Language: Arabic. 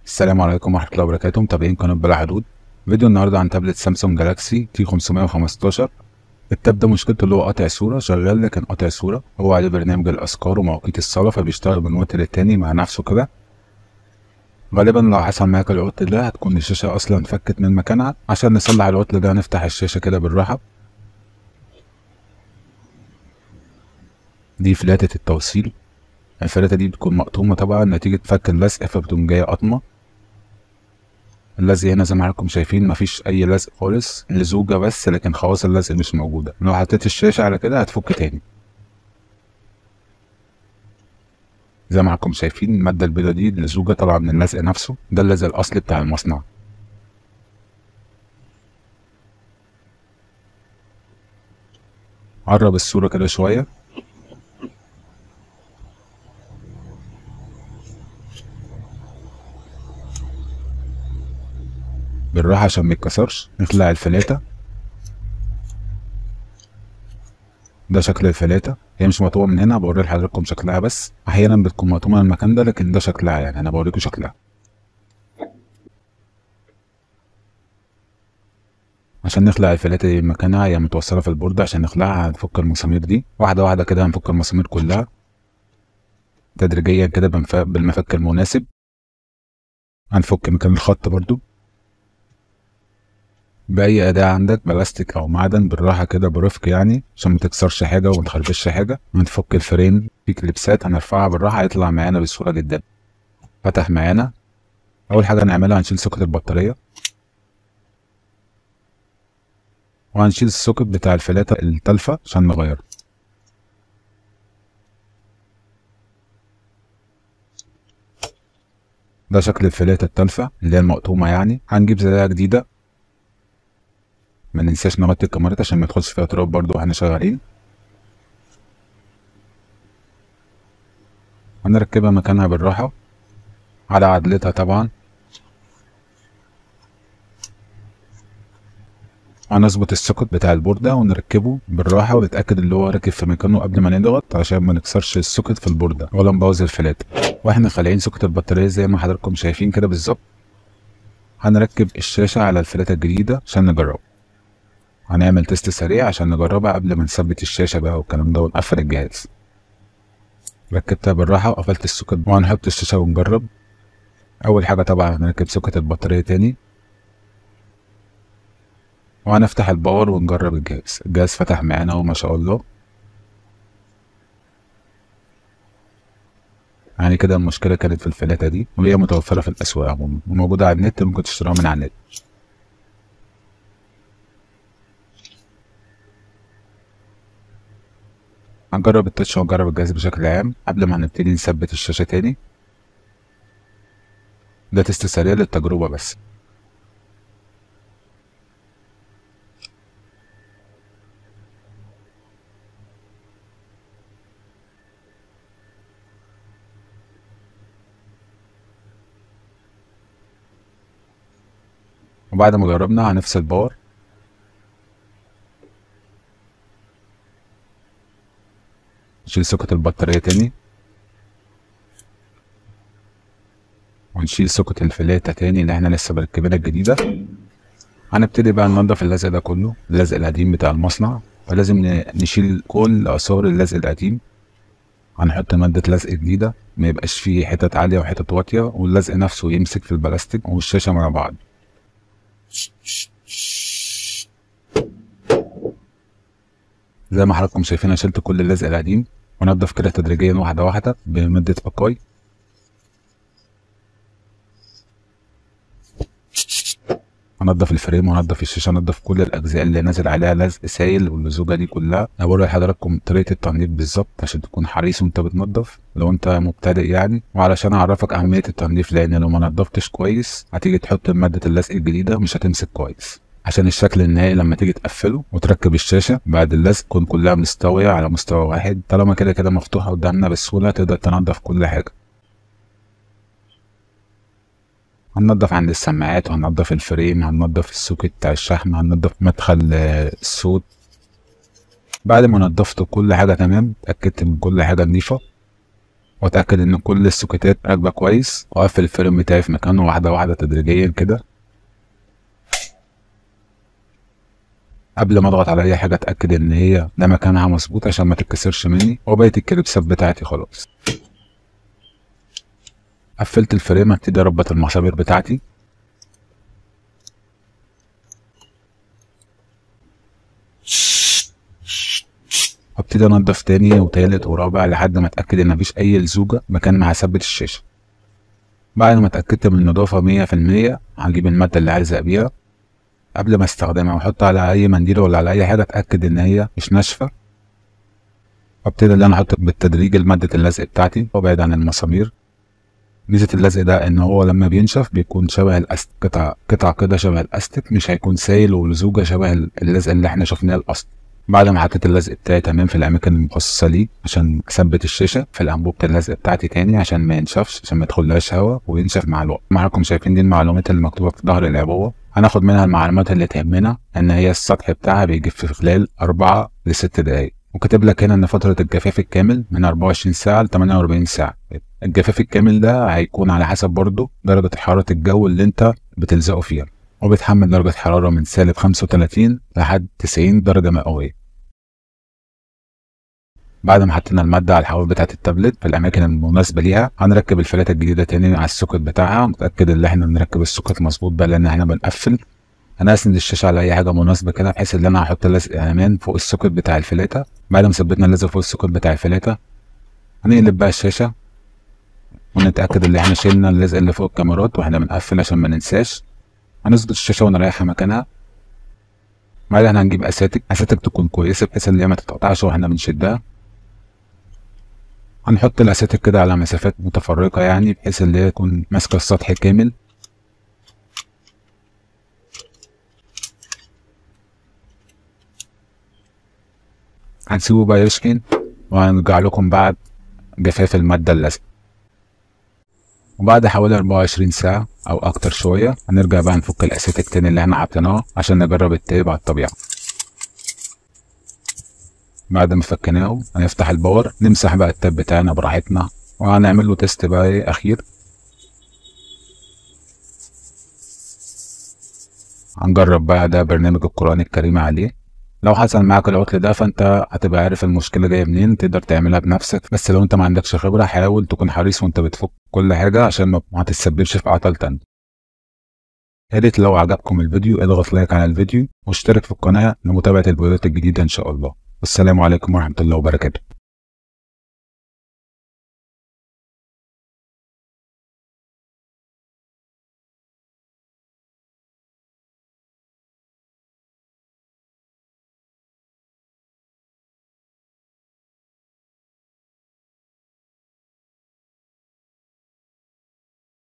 السلام عليكم ورحمة الله وبركاته، متابعين قناة بلا حدود. فيديو النهارده عن تابلت سامسونج جالاكسي تي 515. التاب ده مشكلته اللي هو قاطع صورة، شغال لكن قاطع صورة. هو عليه برنامج الأذكار ومواقيت الصلاة، فبيشتغل من وقت للتاني مع نفسه كده. غالبا لو حصل معاك العطل ده هتكون الشاشة أصلا فكت من مكانها. عشان نصلح العطل ده هنفتح الشاشة كده بالراحة. دي فلاتة التوصيل. الفلاتة دي بتكون مقطومة طبعا نتيجة فك اللزق، فبتقوم جاية قطمة. اللزق هنا زي ما حضراتكم شايفين مفيش اي لزق خالص، لزوجة بس، لكن خواص اللزق مش موجودة. لو حطيت الشاشة على كده هتفك تاني. زي ما حضراتكم شايفين المادة البيضاء دي لزوجة طالعة من اللزق نفسه، ده اللزق الأصلي بتاع المصنع. قرب الصورة كده شوية. بالراحة عشان ميتكسرش. نخلع الفلاتة. ده شكل الفلاتة، هي مش مقطوعة من هنا، بوري لحضراتكم شكلها بس. أحيانا بتكون مقطوعة من المكان ده، لكن ده شكلها، يعني أنا بوريكم شكلها. عشان نخلع الفلاتة دي من مكانها، هي متوصلة في البوردة. عشان نخلعها هنفك المسامير دي واحدة واحدة كده، هنفك المسامير كلها تدريجيا كده بالمفك المناسب. هنفك مكان الخط برضو بأي أداة عندك، بلاستيك أو معدن، بالراحة كده برفق يعني عشان متكسرش حاجة ومتخربش حاجة. هنفك الفريم في كليبسات هنرفعها بالراحة، هيطلع معانا بسهولة جدا. فتح معانا. أول حاجة هنعملها هنشيل سوكت البطارية، وهنشيل السوكت بتاع الفلاتة التالفة عشان نغيره. ده شكل الفلاتة التالفة اللي هي المقطومة يعني. هنجيب زيها جديدة. ما ننساش نغطي الكاميرات عشان ما يدخلش فيها تراب برضو واحنا شغالين. هنركبها مكانها بالراحة على عدلتها طبعا. هنظبط السوكت بتاع البوردة ونركبه بالراحة، ونتأكد اللي هو راكب في مكانه قبل ما نضغط، عشان ما نكسرش السوكت في البوردة ولا نبوظ الفلاتة. واحنا خالعين سوكت البطارية زي ما حضراتكم شايفين كده بالظبط، هنركب الشاشة على الفلاتة الجديدة عشان نجرب. هنعمل تيست سريع عشان نجربها قبل ما نثبت الشاشة بقى والكلام ده ونقفل الجهاز. ركبتها بالراحة وقفلت السوكت، وهنحط الشاشة ونجرب. أول حاجة طبعا هنركب سوكت البطارية تاني، وهنفتح الباور ونجرب الجهاز. الجهاز فتح معانا وما شاء الله. يعني كده المشكلة كانت في الفلاتة دي، وهي متوفرة في الأسواق عموما وموجودة على النت، ممكن تشتريها من على النت. هنجرب التاتش ونجرب الجهاز بشكل عام قبل ما هنبتدي نثبت الشاشة تاني. ده تست سريع للتجربة بس. وبعد ما جربنا هنفصل باور. نشيل سوكت البطارية تاني، ونشيل سوكت الفلاتة تاني اللي احنا لسه مركبينها الجديدة. هنبتدي بقى ننضف اللزق ده كله، اللزق القديم بتاع المصنع. فلازم نشيل كل آثار اللزق القديم. هنحط مادة لزق جديدة، ما يبقاش فيه حتت عالية وحتت واطية، واللزق نفسه يمسك في البلاستيك والشاشة مع بعض. زي ما حضراتكم شايفين، أنا شلت كل اللزق القديم، ونضف كده تدريجيا واحدة واحدة بمادة أكاي. هنضف الفريم وهنضف الشاشة، هنضف كل الأجزاء اللي نازل عليها لزق سايل واللزوجة دي كلها. أنا بوري لحضراتكم طريقة التنظيف بالظبط عشان تكون حريص وأنت بتنضف لو أنت مبتدئ يعني، وعلشان أعرفك أهمية التنظيف، لأن لو ما نضفتش كويس هتيجي تحط مادة اللزق الجديدة مش هتمسك كويس. عشان الشكل النهائي لما تيجي تقفله وتركب الشاشة بعد اللزق تكون كلها مستوية على مستوى واحد. طالما كده كده مفتوحة قدامنا بسهولة، تقدر تنضف كل حاجة. هننضف عند السماعات، وهننضف الفريم، هننضف السوكت بتاع الشحن، هننضف مدخل الصوت. بعد ما نضفت كل حاجة تمام، اتأكدت من كل حاجة نضيفة، واتاكد ان كل السوكيتات راكبه كويس، واقفل الفريم بتاعي في مكانه واحده واحده تدريجيا كده. قبل ما اضغط على اي حاجه اتاكد ان هي ده مكانها مظبوط عشان ما تتكسرش مني، وبقيه الكليبسات بتاعتي خلاص. قفلت الفريم، هبتدي اربط المسامير بتاعتي. هبتدي انضف تاني وتالت ورابع لحد ما اتاكد ان مفيش اي لزوجه مكان ما هثبت الشاشه. بعد ما اتاكدت من النضافه 100%، هجيب الماده اللي عايز بيها قبل ما استخدمها واحطها على اي منديل ولا على اي حاجه اتاكد ان هي مش ناشفه. وابتدي ان انا احط بالتدريج ماده اللزق بتاعتي وابعد عن المسامير. ميزه اللزق ده ان هو لما بينشف بيكون شبه الاستيك، قطع كده شبه الاستيك، مش هيكون سايل ولزوجه شبه اللزق اللي احنا شفناه الاصل. بعد ما حطيت اللزق بتاعي تمام في الاماكن المخصصه ليه عشان اثبت الشاشه في الانبوبه اللزق بتاعتي تاني عشان ما ينشفش، عشان ما يدخلهاش هواء وينشف مع الوقت. معاكم شايفين دي المعلومات اللي مكتوبه في ظهر العبوه، هناخد منها المعلومات اللي تهمنا، ان هي السطح بتاعها بيجف في خلال 4 ل 6 دقائق، وكاتب لك هنا ان فتره الجفاف الكامل من 24 ساعه ل 48 ساعه. الجفاف الكامل ده هيكون على حسب برضه درجه حراره الجو اللي انت بتلزقه فيها، وبيتحمل درجه حراره من سالب 35 لحد 90 درجه مئويه. بعد ما حطينا الماده على الحواف بتاعه التابلت في الاماكن المناسبه ليها، هنركب الفلاتة الجديده تاني على السوكت بتاعها، ونتاكد ان احنا بنركب السوكت مظبوط بقى لان احنا بنقفل. انا اسند الشاشه على اي حاجه مناسبه كده بحيث ان انا هحط لزق امان فوق السوكت بتاع الفلاتة. بعد ما ثبتنا اللزق فوق السوكت بتاع الفلاتة، هنقلب بقى الشاشه ونتاكد ان احنا شيلنا اللزق اللي فوق الكاميرات واحنا بنقفل عشان ما ننساش. هنظبط الشاشه ونريحها مكانها. بعدين هنجيب اساتك تكون كويسه بحيث ان هي ما تتقطعش واحنا بنشدها. هنحط الاساتك كده على مسافات متفرقه يعني بحيث ان هي تكون ماسكه السطح كامل. هنسيبه بقى يسخن وهنرجع لكم بعد جفاف الماده اللازقه. وبعد حوالي 24 ساعه او اكتر شويه هنرجع بقى نفك الاساتك تاني اللي احنا حطيناها عشان نجرب التيب على الطبيعه. بعد ما فكناه هنفتح الباور، نمسح بقى التاب بتاعنا براحتنا وهنعمل له تيست بقى ايه اخير. هنجرب بقى ده برنامج القرآن الكريم عليه. لو حصل معاك العطل ده فانت هتبقى عارف المشكله جايه منين، تقدر تعملها بنفسك. بس لو انت ما عندكش خبره حاول تكون حريص وانت بتفك كل حاجه عشان ما تتسببش في اعطال تانية. يا ريت لو عجبكم الفيديو اضغط لايك على الفيديو واشترك في القناه لمتابعه الفيديوهات الجديده ان شاء الله. والسلام عليكم ورحمه الله وبركاته.